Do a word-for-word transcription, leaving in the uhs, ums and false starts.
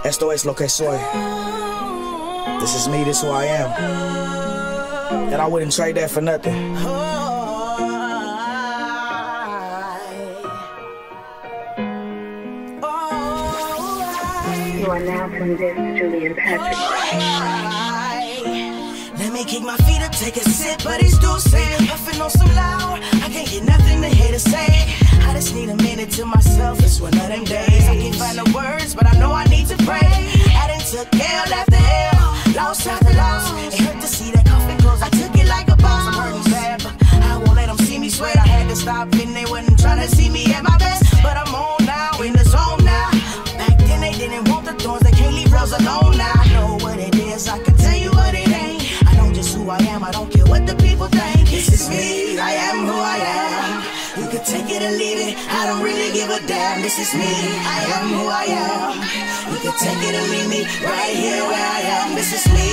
Esto es lo que soy. This is me, this is who I am. And I wouldn't trade that for nothing. You are now convinced, Julianpatrick. Let me kick my feet up, take a sip, but it's Dulce. Puffin' on some loud, I can't get nothing to hear to say. I just need a minute to myself, it's one of them days. I can't find the words, but I know I need to pray. I done took L after L, lost after loss. It hurt to see that coffin close, I took it like a boss. I'm hurting bad, but I won't let them see me sweat. I had to stop and they wasn't trying to see me at my best. But I'm on now, in the zone now. Back then they didn't want the thorns, they can't leave Roze alone now. I know what it is, I can tell you what it ain't. I know just who I am, I don't care what the people think. This is me, I am who I am. You can take it or leave it, I don't really give a damn. This is me, I am who I am. You can take it or leave me, right here where I am. This is me.